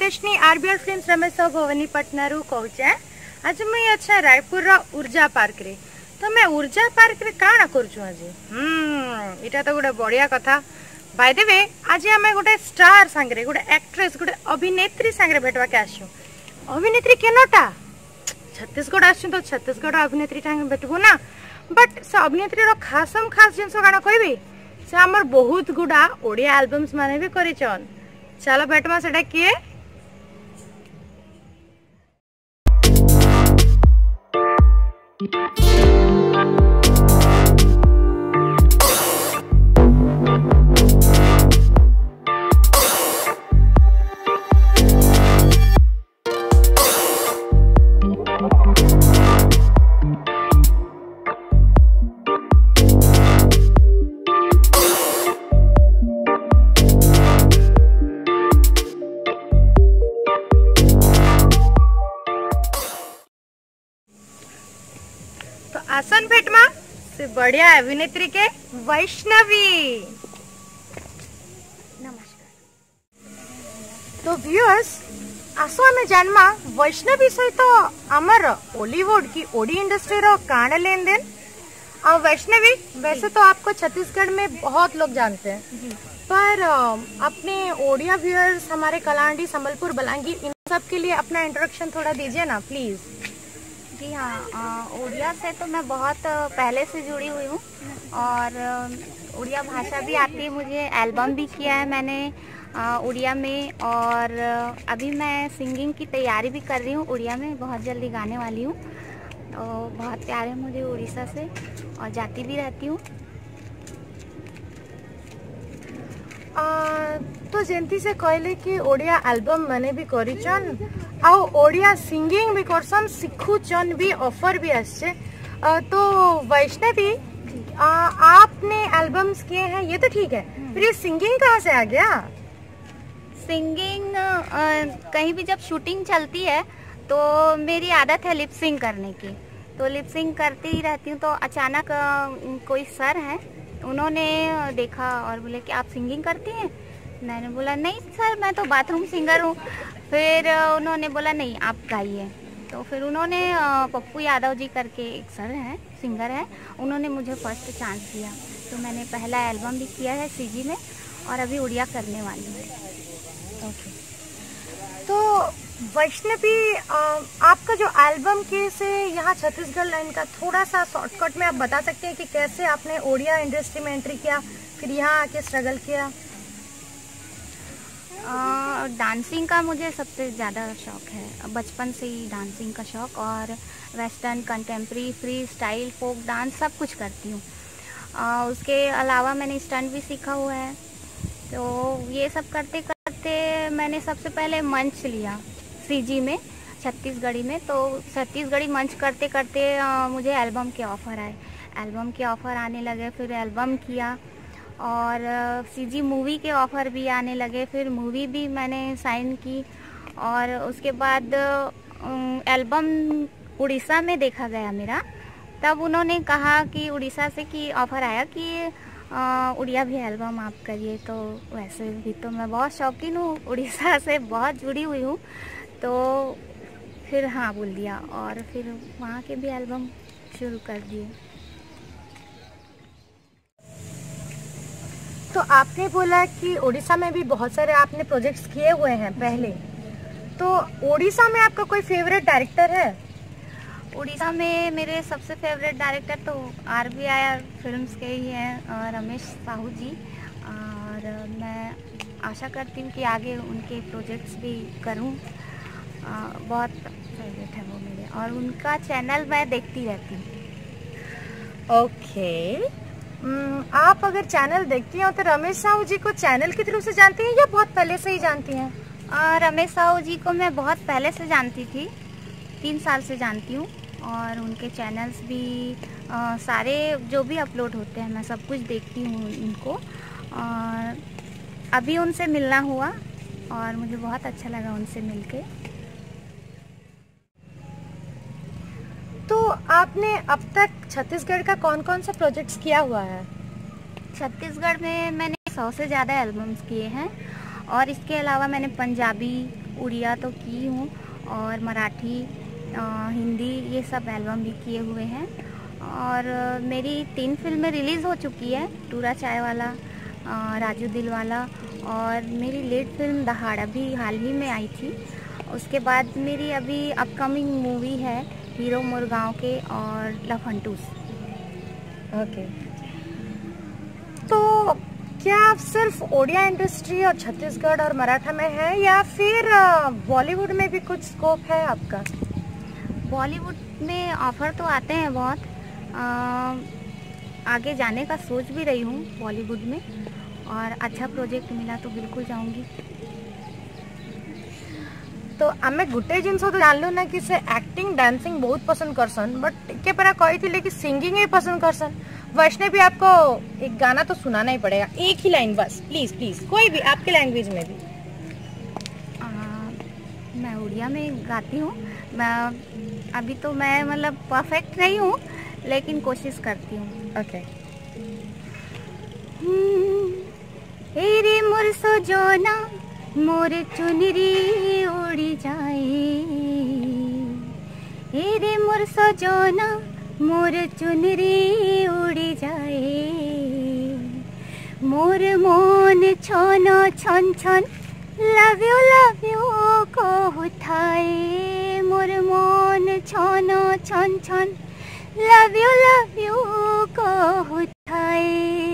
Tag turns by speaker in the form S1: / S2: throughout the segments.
S1: Priyadarshini RBR films Ramesh Bhavani पटनारू कहूचे। आज मुझे अच्छा रायपुर ऊर्जा पार्क रे तो मैं ऊर्जा पार्क रे काना करूछु आज। इटा तो गोटे बढ़िया कथा। बाय द वे आज आम गोटे स्टार सांगरे गोटे एक्ट्रेस गोटे अभिनेत्री सांगरे भेटवा के आसु। अभिनेत्री केनटा छत्तीसगढ़ आसु तो छत्तीसगढ़ अभिनेत्री टाइम भेटबो ना। बट से अभिनेत्री रो खासम खास जिनस काना कहबी से हमर बहुत गुडा ओडिया एल्बम्स माने भी करिचन। चलो भेटमा सेटा किए। तो आसन भेटमा से बढ़िया अभिनेत्री के वैष्णवी। नमस्कार। तो व्यूअर्स आसो आमे जानमा वैष्णवी सहित आमर बॉलीवुड की ओडी इंडस्ट्री रो काण लेन देन। वैष्णवी वैसे तो आपको छत्तीसगढ़ में बहुत लोग जानते हैं पर अपने ओडिया व्यूअर्स हमारे कलांडी संबलपुर बलांगीर इन सब के लिए अपना इंट्रोडक्शन थोड़ा दीजिए ना प्लीज।
S2: जी हाँ, उड़िया से तो मैं बहुत पहले से जुड़ी हुई हूँ और उड़िया भाषा भी आती है मुझे। एल्बम भी किया है मैंने उड़िया में और अभी मैं सिंगिंग की तैयारी भी कर रही हूँ उड़िया में। बहुत जल्दी गाने वाली हूँ। तो बहुत प्यार है मुझे उड़ीसा से और जाती भी रहती हूँ।
S1: तो जेंती से कहले कि ओडिया एल्बम मैंने भी करिचन आउ ओडिया सिंगिंग भी करसन सिखुचन भी ऑफर भी आछे। तो वैष्णवी आपने एल्बम्स किए हैं ये तो ठीक है फिर ये सिंगिंग कहाँ से आ गया?
S2: सिंगिंग कहीं भी जब शूटिंग चलती है तो मेरी आदत है लिप सिंग करने की। तो लिप सिंग करती ही रहती हूँ। तो अचानक कोई सर हैं उन्होंने देखा और बोले कि आप सिंगिंग करती हैं। मैंने बोला नहीं सर मैं तो बाथरूम सिंगर हूँ। फिर उन्होंने बोला नहीं आप गाइए। तो फिर उन्होंने पप्पू यादव जी करके एक सर हैं सिंगर हैं उन्होंने मुझे फर्स्ट चांस दिया। तो मैंने पहला एल्बम भी किया है सीजी में और अभी उड़िया करने वाली हूँ।
S1: ओके। तो वैष्णवी आपका जो एल्बम के से यहाँ छत्तीसगढ़ लाइन का थोड़ा सा शॉर्टकट में आप बता सकते हैं कि कैसे आपने ओडिया इंडस्ट्री में एंट्री किया फिर यहाँ आके स्ट्रगल किया?
S2: डांसिंग का मुझे सबसे ज़्यादा शौक़ है। बचपन से ही डांसिंग का शौक़ और western contemporary free style folk dance सब कुछ करती हूँ। उसके अलावा मैंने स्टंट भी सीखा हुआ है। तो ये सब करते करते मैंने सबसे पहले मंच लिया सीजी में छत्तीसगढ़ी में। तो छत्तीसगढ़ी मंच करते करते मुझे एल्बम के ऑफ़र आए। एल्बम के ऑफ़र आने लगे फिर एल्बम किया और सीजी मूवी के ऑफ़र भी आने लगे। फिर मूवी भी मैंने साइन की और उसके बाद एल्बम उड़ीसा में देखा गया मेरा। तब उन्होंने कहा कि उड़ीसा से कि ऑफ़र आया कि उड़िया भी एल्बम आप करिए। तो वैसे भी तो मैं बहुत शौकीन हूँ उड़ीसा से बहुत जुड़ी हुई हूँ। तो फिर हाँ बोल दिया और फिर वहाँ के भी एल्बम शुरू कर दिए।
S1: तो आपने बोला कि उड़ीसा में भी बहुत सारे आपने प्रोजेक्ट्स किए हुए हैं पहले। तो उड़ीसा में आपका कोई फेवरेट डायरेक्टर है?
S2: उड़ीसा में मेरे सबसे फेवरेट डायरेक्टर तो आरबीआर फिल्म्स के ही हैं रमेश साहू जी। और मैं आशा करती हूँ कि आगे उनके प्रोजेक्ट्स भी करूँ। बहुत फेवरेट है वो मेरे और उनका चैनल मैं देखती रहती हूँ।
S1: ओके। आप अगर चैनल देखती हो तो रमेश साहू जी को चैनल के थ्रू से जानती हैं या बहुत पहले से ही जानती हैं?
S2: रमेश साहू जी को मैं बहुत पहले से जानती थी 3 साल से जानती हूँ और उनके चैनल्स भी सारे जो भी अपलोड होते हैं मैं सब कुछ देखती हूँ उनको। और अभी उनसे मिलना हुआ और मुझे बहुत अच्छा लगा उनसे मिलके।
S1: तो आपने अब तक छत्तीसगढ़ का कौन कौन सा प्रोजेक्ट्स किया हुआ है?
S2: छत्तीसगढ़ में मैंने 100 से ज़्यादा एल्बम्स किए हैं और इसके अलावा मैंने पंजाबी उड़िया तो की हूँ, और मराठी, हिंदी, ये सब एल्बम भी किए हुए हैं। और मेरी 3 फिल्में रिलीज़ हो चुकी है, टूरा चाय वाला, राजू दिलवाला, और मेरी लेट फिल्म दहाड़ भी हाल ही में आई थी। उसके बाद मेरी अभी अपकमिंग मूवी है हीरो मुरगांव के और लफंटूस।
S1: ओके, तो क्या आप सिर्फ ओडिया इंडस्ट्री और छत्तीसगढ़ और मराठा में है, या फिर बॉलीवुड में भी कुछ स्कोप है आपका?
S2: बॉलीवुड में ऑफ़र तो आते हैं बहुत, आगे जाने का सोच भी रही हूँ बॉलीवुड में, और अच्छा प्रोजेक्ट मिला तो बिल्कुल जाऊँगी।
S1: तो आमे गुटे जिनस तो जानलु ना कि से एक्टिंग डांसिंग बहुत पसंद करसन, बट टिके परा कही कि सिंगिंग ही पसंद करसन। वैष्णवी, आपको एक गाना तो सुनाना ही पड़ेगा, एक ही लाइन बस, प्लीज प्लीज, कोई भी आपके लैंग्वेज में भी।
S2: मैं उड़िया में गाती हूँ। मैं अभी तो मैं मतलब परफेक्ट नहीं हूँ, लेकिन कोशिश करती हूँ।
S1: ओके।
S2: रे मोर सजना मोर चुनरी उड़ी जाए, रे मोर सजना मोर चुनरी उड़ी जाए, मोर मन छन छन छन लव यू कहूथाए, मोर मन छन छन छन लव यू कहूथाए,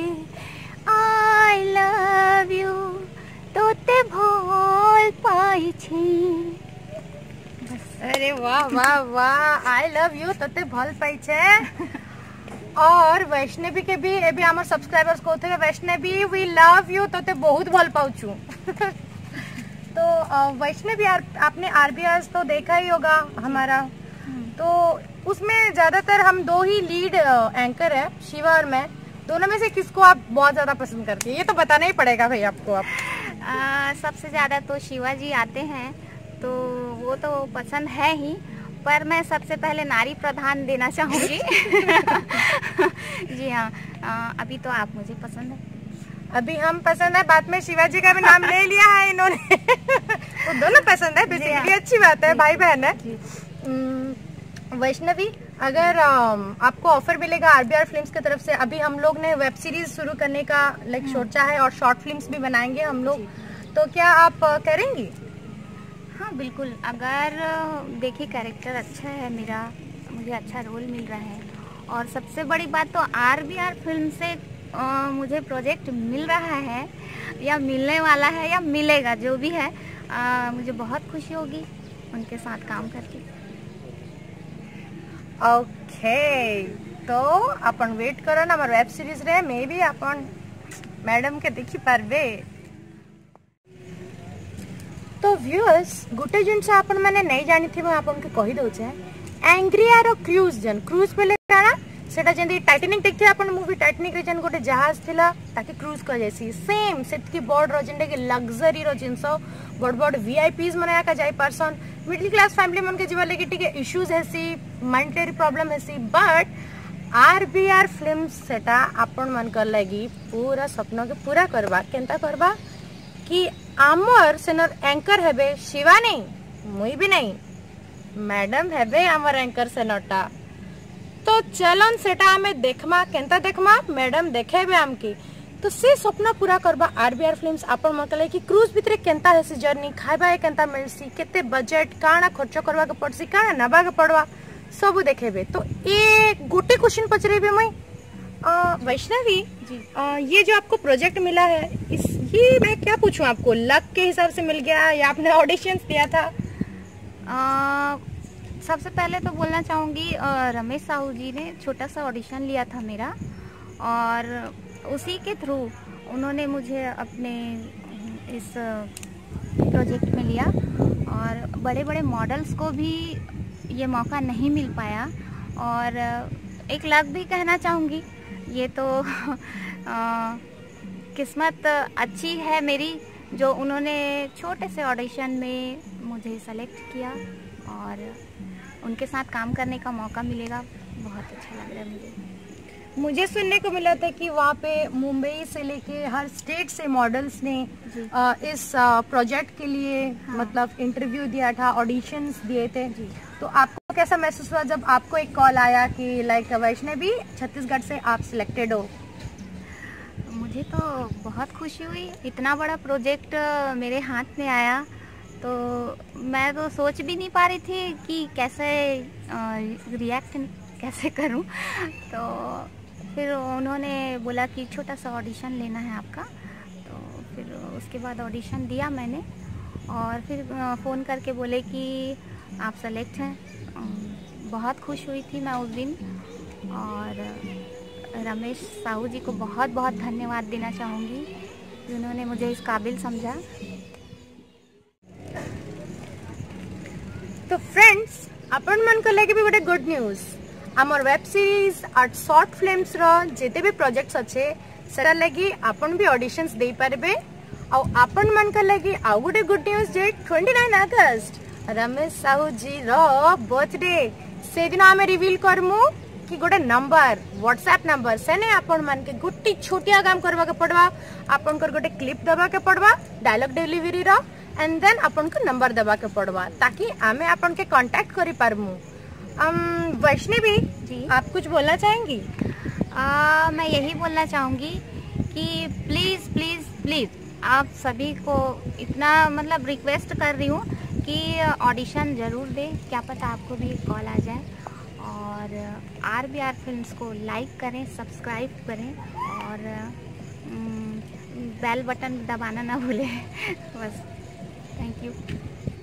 S2: आई लव यू तोते भल पाई छी।
S1: अरे वाह वाह वाह, आई लव यू तोते भल पाई छे। और वैष्णवी के भी ए भी हमार सब्सक्राइबर्स को थे, वैष्णवी वी लव यू तोते बहुत भल पाउछु। तो वैष्णवी, आपने आरबीआर तो देखा ही होगा हमारा, तो उसमें ज्यादातर हम 2 ही लीड एंकर है, शिवा और मैं। दोनों में से किसको आप बहुत ज्यादा पसंद करती है? ये तो बताना ही पड़ेगा भाई आपको। आप
S2: सबसे ज़्यादा तो शिवा जी आते हैं, तो वो तो पसंद है ही, पर मैं सबसे पहले नारी प्रधान देना चाहूँगी। जी हाँ, अभी तो आप मुझे पसंद है।
S1: अभी हम पसंद है, बाद में शिवाजी का भी नाम ले लिया है इन्होंने। तो दोनों पसंद है, बेसिकली अच्छी बात है, भाई बहन है। वैष्णवी, अगर आपको ऑफर मिलेगा आरबीआर फिल्म्स की तरफ से, अभी हम लोग ने वेब सीरीज शुरू करने का सोचा है, और शॉर्ट फिल्म्स भी बनाएंगे हम लोग, तो क्या आप करेंगी?
S2: हाँ बिल्कुल, अगर देखिए कैरेक्टर अच्छा है मेरा, मुझे अच्छा रोल मिल रहा है, और सबसे बड़ी बात तो आरबीआर फिल्म से मुझे प्रोजेक्ट मिल रहा है, या मिलने वाला है, या मिलेगा, जो भी है, मुझे बहुत खुशी होगी उनके साथ काम करके।
S1: ओके, तो अपन वेट करो ना हमारे वेब सीरीज रे, मे बी अपन मैडम के देखी पारबे। तो व्यूअर्स, गुटे जिनस आपण माने नहीं जानी थी, आपन के कहि दउ छे, एंग्रियार क्रूज जन क्रूज पहले काना सेटा जेंदी टाइटैनिक देखथे अपन मूवी, टाइटैनिक रे जन गोटे जहाज थिला ताकि क्रूज कह जैसी, सेम सेटकी बोर्ड रो जेंडे के लग्जरी रो जिंस बड़ बड़ वीआईपीज मनाया का जाई पर्सन, मिडिल क्लास फैमिली मन के जीवा लेके टिके इश्यूज हेसी, मॉनेटरी प्रॉब्लम हेसी, बट आरबीआर फिल्म्स सेटा आपण मन कर लगी पूरा सपना के पूरा करबा। केनता करबा कि आमर सेनर एंकर हेबे शिवा नहीं, मुई भी नहीं, मैडम हेबे आमर एंकर सेनरटा। तो चलन सेटा हमें देखमा, केनता देखमा, मैडम देखेबे आमकी, तो से सपना पूरा करबा आरबीआर फिल्म्स आपण मतले कि क्रूज भितरे केनता हेसी जर्नी, खाइबा केनता मिलसी, केते बजट, काना खर्च करबा के पड़सी, काना नबा के पड़वा, सब देखेबे। तो एक गोटे क्वेश्चन पचरेबे मई, वैष्णवी जी, ये जो आपको प्रोजेक्ट मिला है, ये मैं क्या पूछूं आपको, लक के हिसाब से मिल गया या आपने ऑडिशंस दिया था?
S2: सबसे पहले तो बोलना चाहूँगी, रमेश साहू जी ने छोटा सा ऑडिशन लिया था मेरा, और उसी के थ्रू उन्होंने मुझे अपने इस प्रोजेक्ट में लिया, और बड़े बड़े मॉडल्स को भी ये मौका नहीं मिल पाया, और एक लक भी कहना चाहूँगी। ये तो किस्मत अच्छी है मेरी, जो उन्होंने छोटे से ऑडिशन में मुझे सेलेक्ट किया, और उनके साथ काम करने का मौका मिलेगा, बहुत अच्छा लग रहा है मुझे।
S1: मुझे सुनने को मिला था कि वहाँ पे मुंबई से लेके हर स्टेट से मॉडल्स ने इस प्रोजेक्ट के लिए मतलब इंटरव्यू दिया था, ऑडिशंस दिए थे। तो आपको कैसा महसूस हुआ जब आपको एक कॉल आया कि लाइक वैष्णवी छत्तीसगढ़ से आप सिलेक्टेड हो?
S2: मुझे तो बहुत खुशी हुई, इतना बड़ा प्रोजेक्ट मेरे हाथ में आया तो मैं तो सोच भी नहीं पा रही थी कि कैसे रिएक्ट कैसे करूं। तो फिर उन्होंने बोला कि छोटा सा ऑडिशन लेना है आपका, तो फिर उसके बाद ऑडिशन दिया मैंने और फिर फ़ोन करके बोले कि आप सेलेक्ट हैं। बहुत खुश हुई थी मैं उस दिन और रमेश साहू जी को बहुत बहुत धन्यवाद देना चाहूँगी जिन्होंने मुझे इस काबिल समझा।
S1: तो फ्रेंड्स आपण मन को लगे भी गोटे गुड न्यूज, आमर वेब सीरीज और शॉर्ट फिल्म्स रो जेते भी प्रोजेक्ट्स अच्छे सेरा लगी आपण भी ऑडिशंस दे पारबे। आ आपण मन को लगी आउ गोटे गुड न्यूज जे 29 अगस्त रमेश साहू जी रो बर्थडे, से दिन आमे रिवील करमु कि गोटे नंबर व्हाट्सएप नंबर सेने आपण मन के गुट्टी छोटिया काम करवा के पड़वा, आपण को गोटे क्लिप दबा के पड़वा डायलॉग डिलीवरी रो एंड देन अपन को नंबर दबा के पड़वा ताकि आमे अपन के कांटेक्ट करी पारमु। वैष्णवी जी आप कुछ बोलना चाहेंगी?
S2: मैं यही बोलना चाहूँगी कि प्लीज़ प्लीज़ प्लीज़ आप सभी को इतना मतलब रिक्वेस्ट कर रही हूँ कि ऑडिशन ज़रूर दें, क्या पता आपको भी कॉल आ जाए। और RBR फिल्म्स को लाइक करें, सब्सक्राइब करें और बेल बटन दबाना ना भूलें। बस, थैंक यू।